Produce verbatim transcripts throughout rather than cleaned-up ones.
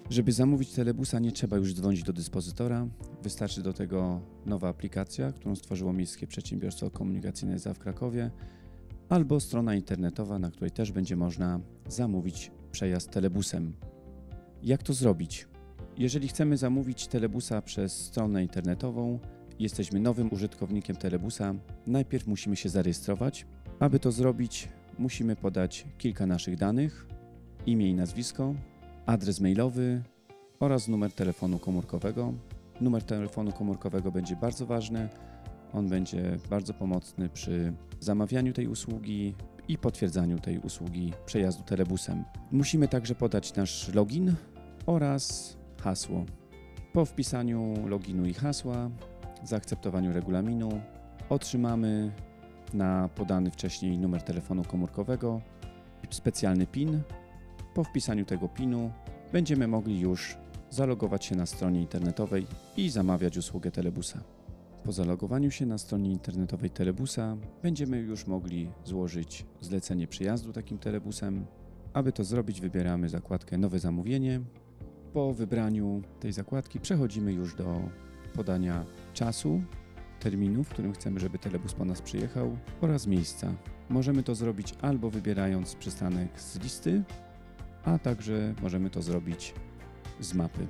Żeby zamówić telebusa, nie trzeba już dzwonić do dyspozytora. Wystarczy do tego nowa aplikacja, którą stworzyło Miejskie Przedsiębiorstwo Komunikacyjne Z A w Krakowie, albo strona internetowa, na której też będzie można zamówić przejazd telebusem. Jak to zrobić? Jeżeli chcemy zamówić telebusa przez stronę internetową, jesteśmy nowym użytkownikiem telebusa, najpierw musimy się zarejestrować. Aby to zrobić, musimy podać kilka naszych danych, imię i nazwisko, adres mailowy oraz numer telefonu komórkowego. Numer telefonu komórkowego będzie bardzo ważny. On będzie bardzo pomocny przy zamawianiu tej usługi i potwierdzaniu tej usługi przejazdu telebusem. Musimy także podać nasz login oraz hasło. Po wpisaniu loginu i hasła, zaakceptowaniu regulaminu, otrzymamy na podany wcześniej numer telefonu komórkowego specjalny PIN. Po wpisaniu tego PIN-u będziemy mogli już zalogować się na stronie internetowej i zamawiać usługę telebusa. Po zalogowaniu się na stronie internetowej telebusa będziemy już mogli złożyć zlecenie przejazdu takim telebusem. Aby to zrobić, wybieramy zakładkę Nowe zamówienie. Po wybraniu tej zakładki przechodzimy już do podania czasu, terminu, w którym chcemy, żeby telebus po nas przyjechał, oraz miejsca. Możemy to zrobić albo wybierając przystanek z listy, a także możemy to zrobić z mapy.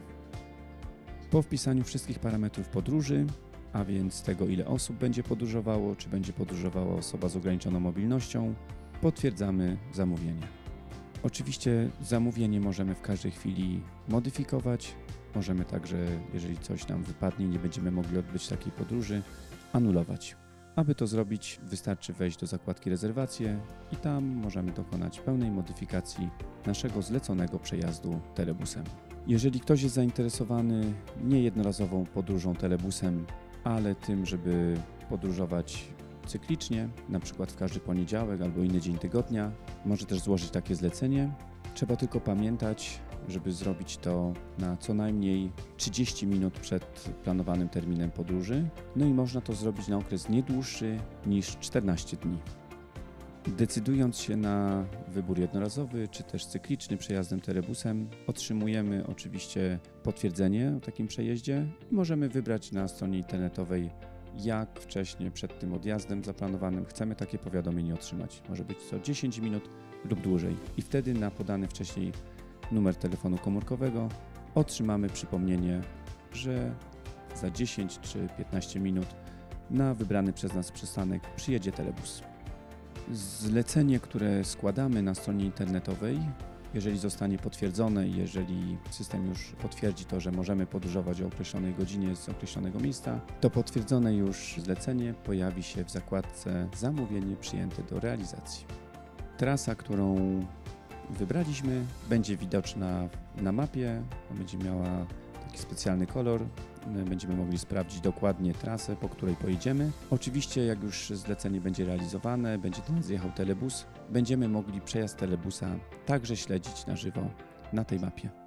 Po wpisaniu wszystkich parametrów podróży, a więc tego, ile osób będzie podróżowało, czy będzie podróżowała osoba z ograniczoną mobilnością, potwierdzamy zamówienie. Oczywiście zamówienie możemy w każdej chwili modyfikować. Możemy także, jeżeli coś nam wypadnie, nie będziemy mogli odbyć takiej podróży, anulować. Aby to zrobić, wystarczy wejść do zakładki Rezerwacje i tam możemy dokonać pełnej modyfikacji naszego zleconego przejazdu telebusem. Jeżeli ktoś jest zainteresowany nie jednorazową podróżą telebusem, ale tym, żeby podróżować cyklicznie, na przykład w każdy poniedziałek albo inny dzień tygodnia, może też złożyć takie zlecenie. Trzeba tylko pamiętać, żeby zrobić to na co najmniej trzydzieści minut przed planowanym terminem podróży. No i można to zrobić na okres nie dłuższy niż czternaście dni. Decydując się na wybór jednorazowy czy też cykliczny przejazdem telebusem, otrzymujemy oczywiście potwierdzenie o takim przejeździe i możemy wybrać na stronie internetowej, jak wcześniej przed tym odjazdem zaplanowanym chcemy takie powiadomienie otrzymać. Może być to dziesięć minut lub dłużej i wtedy na podany wcześniej numer telefonu komórkowego otrzymamy przypomnienie, że za dziesięć czy piętnaście minut na wybrany przez nas przystanek przyjedzie telebus. Zlecenie, które składamy na stronie internetowej, jeżeli zostanie potwierdzone i jeżeli system już potwierdzi to, że możemy podróżować o określonej godzinie z określonego miejsca, to potwierdzone już zlecenie pojawi się w zakładce Zamówienie przyjęte do realizacji. Trasa, którą wybraliśmy, będzie widoczna na mapie, będzie miała taki specjalny kolor. Będziemy mogli sprawdzić dokładnie trasę, po której pojedziemy. Oczywiście, jak już zlecenie będzie realizowane, będzie do nas jechał telebus, będziemy mogli przejazd telebusa także śledzić na żywo na tej mapie.